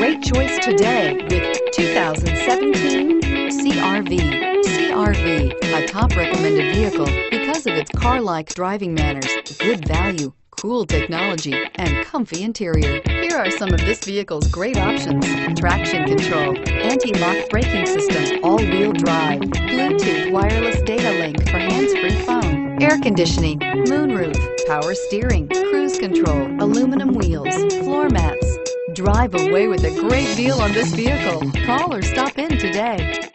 great choice today with 2017 CR-V. CR-V, a top recommended vehicle because of its car-like driving manners, good value, cool technology, and comfy interior. Here are some of this vehicle's great options: traction control, anti-lock braking system, all-wheel drive, Bluetooth wireless data link for hands-free phone, air conditioning, moonroof, power steering, cruise control, aluminum wheels, floor mats. Drive away with a great deal on this vehicle. Call or stop in today.